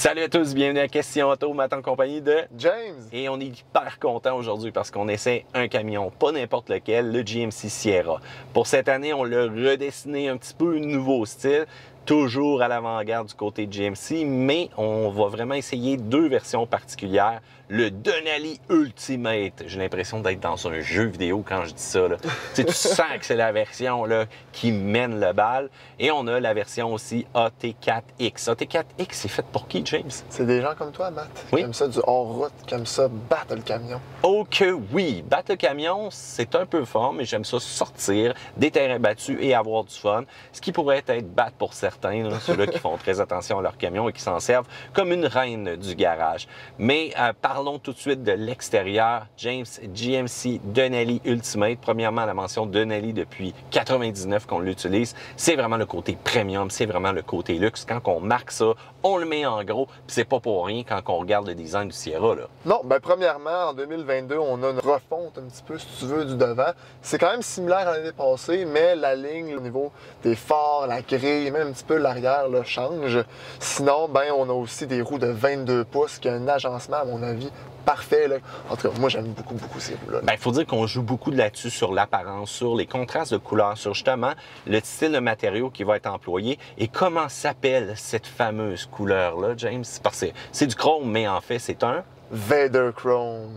Salut à tous, bienvenue à Question Auto, Matt en compagnie de James. Et on est hyper content aujourd'hui parce qu'on essaie un camion, pas n'importe lequel, le GMC Sierra. Pour cette année, on l'a redessiné un petit peu nouveau style, toujours à l'avant-garde du côté de GMC, mais on va vraiment essayer deux versions particulières. Le Denali Ultimate. J'ai l'impression d'être dans un jeu vidéo quand je dis ça. Là. Tu sens que c'est la version là, qui mène le bal. Et on a la version aussi AT4X. AT4X, c'est fait pour qui, James? C'est des gens comme toi, Matt, Oui? qui aiment ça du hors-route, qui aiment ça battre le camion. Oh que oui! Battre le camion, c'est un peu fort, mais j'aime ça sortir des terrains battus et avoir du fun. Ce qui pourrait être battre pour certains, ceux-là qui font très attention à leur camion et qui s'en servent comme une reine du garage. Mais parlons tout de suite de l'extérieur. James, GMC Denali Ultimate. Premièrement, la mention Denali depuis 99 qu'on l'utilise. C'est vraiment le côté premium, c'est vraiment le côté luxe. Quand on marque ça, on le met en gros, puis c'est pas pour rien quand on regarde le design du Sierra. Là. Non, ben premièrement, en 2022, on a une refonte un petit peu, si tu veux, du devant. C'est quand même similaire à l'année passée, mais la ligne au niveau des phares, la grille, même un petit peu l'arrière là, change. Sinon, ben on a aussi des roues de 22 pouces, qui a un agencement, à mon avis, parfait. Là. En tout cas, moi, j'aime beaucoup ces roues-là. Il faut dire qu'on joue beaucoup là-dessus sur l'apparence, sur les contrastes de couleurs, sur justement le style de matériau qui va être employé et comment s'appelle cette fameuse couleur-là, James? Parce que c'est du chrome, mais en fait, c'est un... Vader Chrome.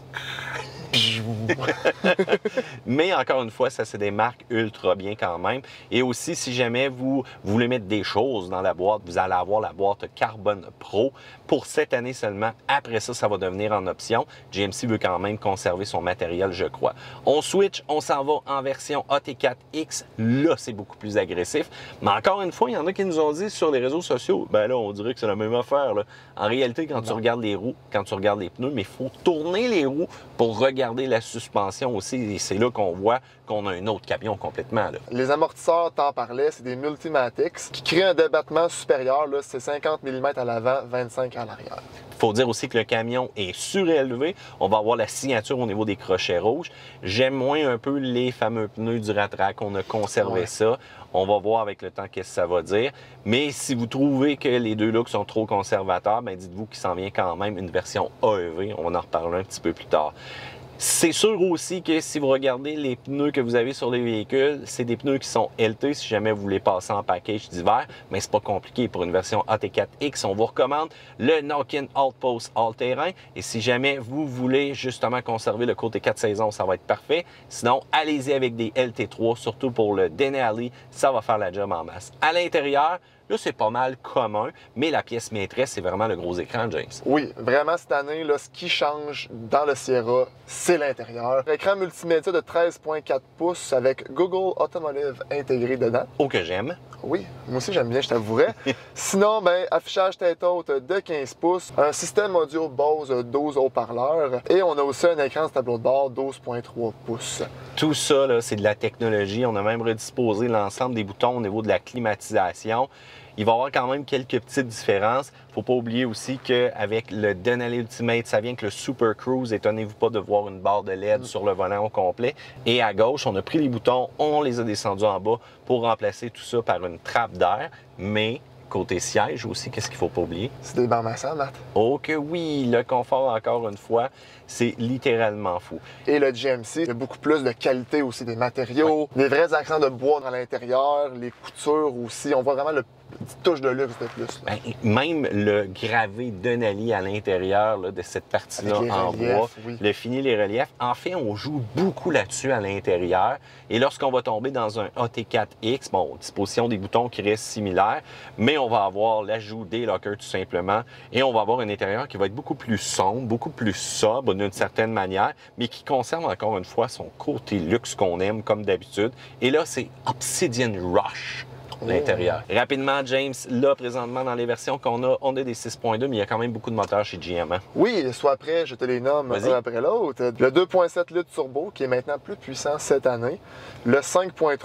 Mais encore une fois, ça, c'est des marques ultra bien quand même. Et aussi, si jamais vous voulez mettre des choses dans la boîte, vous allez avoir la boîte Carbon Pro pour cette année seulement. Après ça, ça va devenir en option. GMC veut quand même conserver son matériel, je crois. On switch, on s'en va en version AT4X. Là, c'est beaucoup plus agressif. Mais encore une fois, il y en a qui nous ont dit sur les réseaux sociaux, ben là, on dirait que c'est la même affaire. Là. En réalité, quand tu regardes les roues, quand tu regardes les pneus, mais il faut tourner les roues pour regarder la suspension aussi. Et c'est là qu'on voit qu'on a un autre camion complètement. Là. Les amortisseurs, t'en parlais, c'est des Multimatics qui créent un débattement supérieur. C'est 50 mm à l'avant, 25 à l'arrière. Il faut dire aussi que le camion est surélevé. On va avoir la signature au niveau des crochets rouges. J'aime moins un peu les fameux pneus du Ratrac. On a conservé ça. On va voir avec le temps qu'est-ce que ça va dire. Mais si vous trouvez que les deux looks sont trop conservateurs, ben dites-vous qu'il s'en vient quand même une version AEV. On va en reparler un petit peu plus tard. C'est sûr aussi que si vous regardez les pneus que vous avez sur les véhicules, c'est des pneus qui sont LT si jamais vous voulez passer en package d'hiver, mais c'est pas compliqué pour une version AT4X. On vous recommande le Nokian Outpost all-terrain et si jamais vous voulez justement conserver le côté 4 saisons, ça va être parfait. Sinon, allez-y avec des LT3, surtout pour le Denali, ça va faire la job en masse. À l'intérieur, là, c'est pas mal commun, mais la pièce maîtresse, c'est vraiment le gros écran, James. Oui, vraiment, cette année, là, ce qui change dans le Sierra, c'est l'intérieur. Écran multimédia de 13,4 pouces avec Google Automotive intégré dedans. Oh, que j'aime. Oui, moi aussi, j'aime bien, je t'avouerais. Sinon, ben, affichage tête haute de 15 pouces, un système audio Bose 12 haut-parleurs et on a aussi un écran de tableau de bord 12,3 pouces. Tout ça, là, c'est de la technologie. On a même redisposé l'ensemble des boutons au niveau de la climatisation. Il va y avoir quand même quelques petites différences. Il ne faut pas oublier aussi qu'avec le Denali Ultimate, ça vient avec le Super Cruise. Étonnez-vous pas de voir une barre de LED sur le volant au complet. Et à gauche, on a pris les boutons, on les a descendus en bas pour remplacer tout ça par une trappe d'air. Mais côté siège aussi, qu'est-ce qu'il ne faut pas oublier? C'est des bancs massants, Matt. Oh que oui! Le confort, encore une fois, c'est littéralement fou. Et le GMC, il y a beaucoup plus de qualité aussi des matériaux, des vrais accents de bois dans l'intérieur, les coutures aussi. On voit vraiment le petite touche de luxe de plus. Ben, même le gravé Denali à l'intérieur là, de cette partie-là en bois, le fini, les reliefs. En fait, on joue beaucoup là-dessus à l'intérieur. Et lorsqu'on va tomber dans un AT4X, bon, disposition des boutons qui reste similaire, mais on va avoir l'ajout des lockers tout simplement. Et on va avoir un intérieur qui va être beaucoup plus sombre, beaucoup plus sobre d'une certaine manière, mais qui conserve encore une fois son côté luxe qu'on aime comme d'habitude. Et là, c'est Obsidian Rush. L'intérieur. Rapidement, James, là, présentement, dans les versions qu'on a, on a des 6.2, mais il y a quand même beaucoup de moteurs chez GM. Hein? Oui, soit prêt, je te les nomme un après l'autre. Le 2.7 litres turbo, qui est maintenant plus puissant cette année. Le 5.3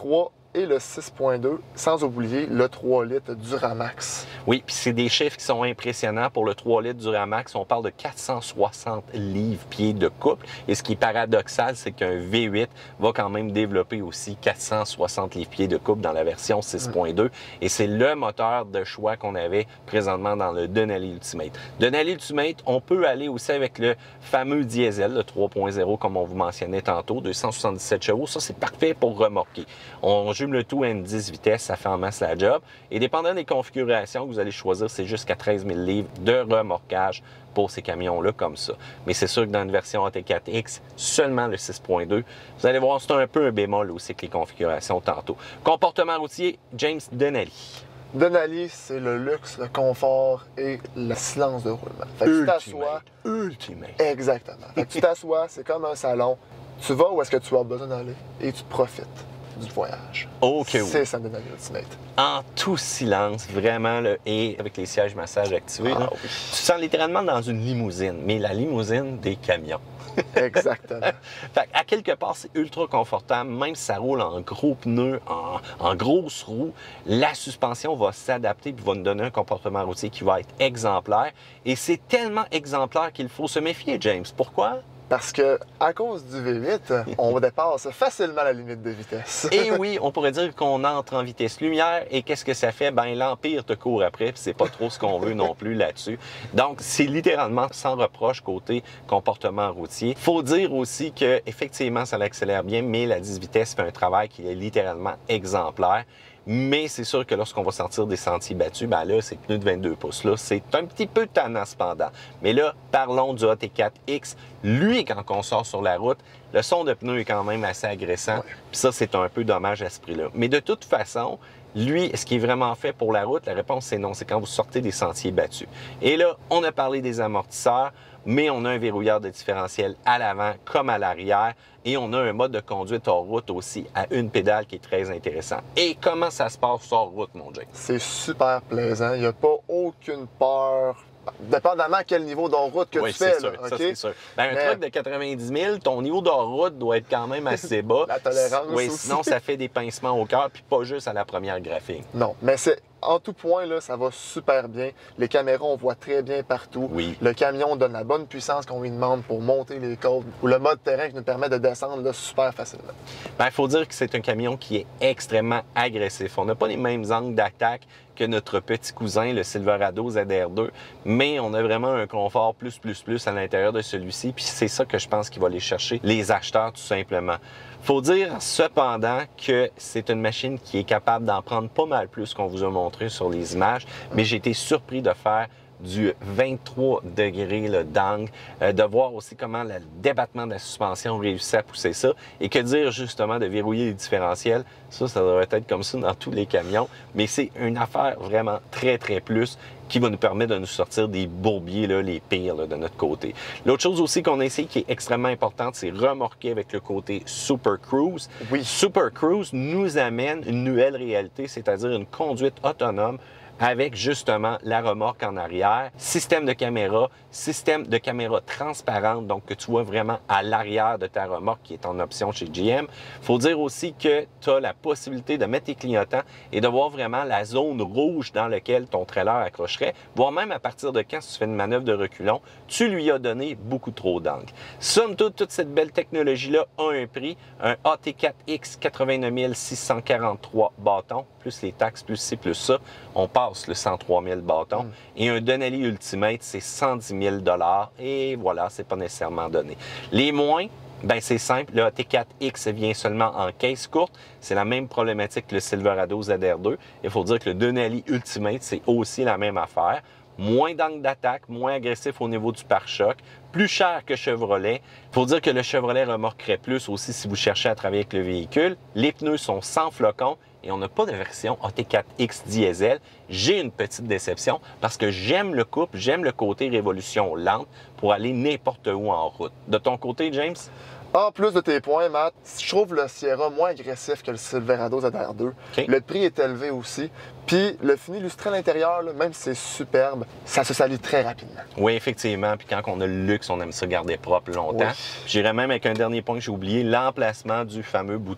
et le 6.2, sans oublier le 3 litres Duramax. Oui, puis c'est des chiffres qui sont impressionnants. Pour le 3 litres Duramax, on parle de 460 livres-pieds de couple. Et ce qui est paradoxal, c'est qu'un V8 va quand même développer aussi 460 livres-pieds de couple dans la version 6.2. Et c'est le moteur de choix qu'on avait présentement dans le Denali Ultimate. Denali Ultimate, on peut aller aussi avec le fameux diesel, le 3.0, comme on vous mentionnait tantôt, 277 chevaux. Ça, c'est parfait pour remorquer. On jume le tout à une 10 vitesses, ça fait en masse la job. Et dépendant des configurations que vous allez choisir, c'est jusqu'à 13 000 livres de remorquage pour ces camions-là comme ça. Mais c'est sûr que dans une version AT4X, seulement le 6.2, vous allez voir, c'est un peu un bémol aussi que les configurations tantôt. Comportement routier, James Denali. Denali, c'est le luxe, le confort et le silence de roulement. Fait que tu t'assois. Ultimate. Exactement. Fait que tu t'assois, c'est comme un salon. Tu vas où est-ce que tu as besoin d'aller et tu profites du voyage. OK, oui. C'est ça, Denali Ultimate. En tout silence, vraiment, là, et avec les sièges massage activés, là, Oui. tu te sens littéralement dans une limousine, mais la limousine des camions. Exactement. Fait à quelque part, c'est ultra confortable, même si ça roule en gros pneus, en grosses roues, la suspension va s'adapter et va nous donner un comportement routier qui va être exemplaire. Et c'est tellement exemplaire qu'il faut se méfier, James. Pourquoi? Parce que à cause du V8, on dépasse facilement la limite de vitesse. Et oui, on pourrait dire qu'on entre en vitesse lumière et qu'est-ce que ça fait? Ben l'Empire te court après, puis c'est pas trop ce qu'on veut non plus là-dessus. Donc, c'est littéralement sans reproche côté comportement routier. Faut dire aussi que effectivement, ça l'accélère bien, mais la 10 vitesses fait un travail qui est littéralement exemplaire. Mais c'est sûr que lorsqu'on va sortir des sentiers battus, ben là, ces pneus de 22 pouces là, c'est un petit peu tannant cependant. Mais là, parlons du AT4X. Lui, quand on sort sur la route, le son de pneu est quand même assez agressant. Ouais. Puis ça, c'est un peu dommage à ce prix-là. Mais de toute façon, lui, est-ce qui est vraiment fait pour la route? La réponse, c'est non. C'est quand vous sortez des sentiers battus. Et là, on a parlé des amortisseurs, mais on a un verrouilleur de différentiel à l'avant comme à l'arrière. Et on a un mode de conduite hors route aussi à une pédale qui est très intéressant. Et comment ça se passe hors route, mon Jack? C'est super plaisant. Il n'y a pas aucune peur. Dépendamment à quel niveau d'hors-route que Oui, tu fais. c'est sûr, Là, ça, OK? c'est sûr. Ben, un Mais- truck de 90 000, ton niveau d'hors-route doit être quand même assez bas. La tolérance Oui, aussi. sinon ça fait des pincements au cœur, puis pas juste à la première graphique. Non, mais c'est en tout point, là, ça va super bien. Les caméras, on voit très bien partout. Oui. Le camion donne la bonne puissance qu'on lui demande pour monter les côtes. Ou le mode terrain qui nous permet de descendre là, super facilement. Ben, il faut dire que c'est un camion qui est extrêmement agressif. On n'a pas les mêmes angles d'attaque que notre petit cousin, le Silverado ZR2, mais on a vraiment un confort plus à l'intérieur de celui-ci. Puis c'est ça que je pense qu'il va aller chercher les acheteurs tout simplement. Faut dire cependant que c'est une machine qui est capable d'en prendre pas mal plus qu'on vous a montré sur les images, mais j'ai été surpris de faire du 23 degrés d'angle, de voir aussi comment le débattement de la suspension réussit à pousser ça. Et que dire justement de verrouiller les différentiels, ça devrait être comme ça dans tous les camions. Mais c'est une affaire vraiment très plus qui va nous permettre de nous sortir des bourbiers, là, les pires là, de notre côté. L'autre chose aussi qu'on a essayé qui est extrêmement importante, c'est remorquer avec le côté Super Cruise. Oui. Super Cruise nous amène une nouvelle réalité, c'est-à-dire une conduite autonome avec justement la remorque en arrière, système de caméra transparente, donc que tu vois vraiment à l'arrière de ta remorque qui est en option chez GM. Il faut dire aussi que tu as la possibilité de mettre tes clignotants et de voir vraiment la zone rouge dans laquelle ton trailer accrocherait, voire même à partir de quand si tu fais une manœuvre de reculon, tu lui as donné beaucoup trop d'angle. Somme toute cette belle technologie-là a un prix, un AT4X 89 643 bâtons, plus les taxes, plus ci, plus ça, on passe le 103 000 bâtons. Et un Denali Ultimate, c'est 110 000 et voilà, c'est pas nécessairement donné. Les moins, ben c'est simple, le AT4X vient seulement en caisse courte. C'est la même problématique que le Silverado ZR2. Il faut dire que le Denali Ultimate, c'est aussi la même affaire. Moins d'angle d'attaque, moins agressif au niveau du pare-choc, plus cher que Chevrolet. Il faut dire que le Chevrolet remorquerait plus aussi si vous cherchez à travailler avec le véhicule. Les pneus sont sans flocons et on n'a pas de version AT4X diesel. J'ai une petite déception parce que j'aime le couple, j'aime le côté révolution lente pour aller n'importe où en route. De ton côté, James? En plus de tes points, Matt, je trouve le Sierra moins agressif que le Silverado ZR2. OK. Le prix est élevé aussi. Puis le fini lustré à l'intérieur, là, même si c'est superbe, ça se salit très rapidement. Oui, effectivement. Puis quand on a le luxe, on aime ça garder propre longtemps. Oui. J'irais même avec un dernier point que j'ai oublié, l'emplacement du fameux bouton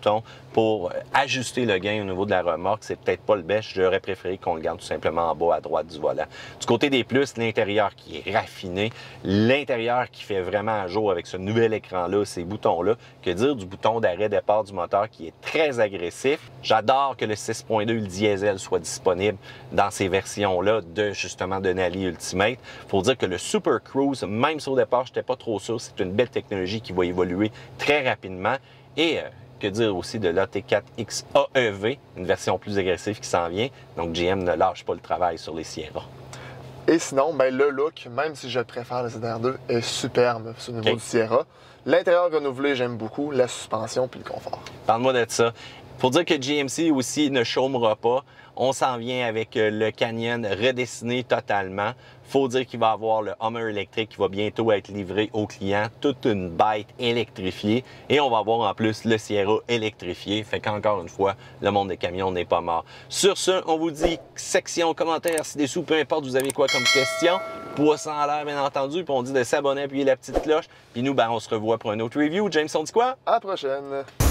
pour ajuster le gain au niveau de la remorque, c'est peut-être pas le best. J'aurais préféré qu'on le garde tout simplement en bas à droite du volant. Du côté des plus, l'intérieur qui est raffiné, l'intérieur qui fait vraiment à jour avec ce nouvel écran-là, ces boutons-là. Que dire du bouton d'arrêt-départ du moteur qui est très agressif. J'adore que le 6.2 le diesel soit disponible dans ces versions-là de justement Denali Ultimate. Il faut dire que le Super Cruise, même si au départ, je n'étais pas trop sûr, c'est une belle technologie qui va évoluer très rapidement. Et que dire aussi de l'AT4X AEV, une version plus agressive qui s'en vient. Donc GM ne lâche pas le travail sur les Sierra. Et sinon, ben, le look, même si je préfère le ZR2, est superbe au niveau du Sierra. L'intérieur renouvelé, j'aime beaucoup, la suspension puis le confort. Parle-moi de ça. Pour dire que GMC aussi ne chômera pas, on s'en vient avec le Canyon redessiné totalement. Faut dire qu'il va avoir le Hummer électrique qui va bientôt être livré aux clients, toute une bête électrifiée. Et on va avoir en plus le Sierra électrifié. Fait qu'encore une fois, le monde des camions n'est pas mort. Sur ce, on vous dit section commentaires ci-dessous, peu importe vous avez quoi comme question. Poisson en l'air, bien entendu. Puis on dit de s'abonner, appuyer la petite cloche. Puis nous, ben, on se revoit pour un autre review. James, on dit quoi? À la prochaine!